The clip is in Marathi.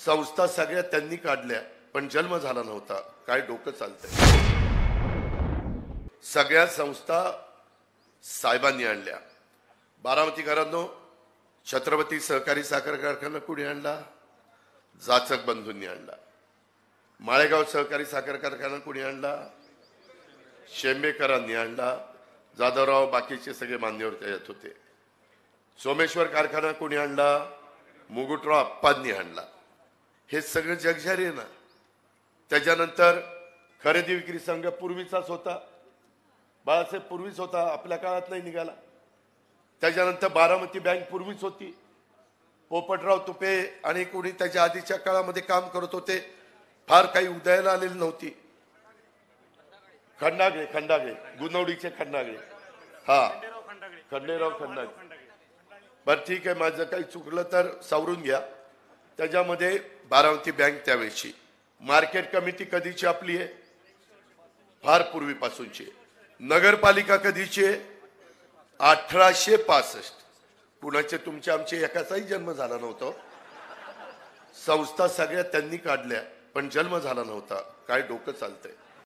संस्था सगळ्या त्यांनी काढल्या, पण जन्म झाला नव्हता. काय डोकं चालतंय? सगळ्या संस्था साहेबांनी आणल्या. बारामतीकरांनो, छत्रपती सहकारी साखर कारखाना कुणी आणला? जाचक बंधूंनी आणला. माळेगाव सहकारी साखर कारखाना कुणी आणला? शेंबेकरांनी आणला. जाधवराव बाकीचे सगळे मान्यवर त्याच्यात होते. सोमेश्वर कारखाना कोणी आणला? मुगुटराव अप्पांनी आणला. हे सगळं जगजारी आहे ना. त्याच्यानंतर खरेदी विक्री संघ पूर्वीचाच होता, बाळासाहेब पूर्वीच होता, आपल्या काळात नाही निघाला. त्याच्यानंतर बारामती बँक पूर्वीच होती. पोपटराव तुपे आणि कोणी त्याच्या आधीच्या काळामध्ये काम करत होते. फार काही उदयाला आलेली नव्हती. खंडागळे गुणवडीचे खंडागळे, हा खंडेराव खंडागळे. बरं ठीक आहे, माझं काही चुकलं तर सावरून घ्या. त्याच्यामध्ये बारामती बँक त्यावेळेची. मार्केट कमिटी कधीची आपली आहे? फार पूर्वीपासूनची. नगरपालिका कधीची आहे? 1865. कुणाचे तुमचे आमचे एकाचाही जन्म झाला नव्हता. संस्था सगळ्या त्यांनी काढल्या, पण जन्म झाला नव्हता. काय डोकं चालतंय?